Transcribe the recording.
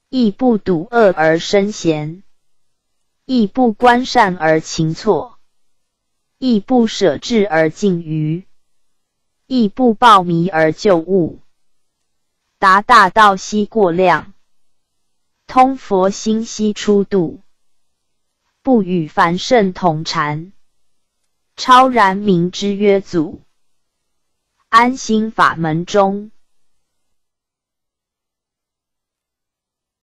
亦不睹恶而生贤，亦不观善而勤错，亦不舍智而近愚，亦不抱迷而就悟。达大道悉过量，通佛心悉出度，不与凡圣同禅，超然明之曰祖。安心法门中，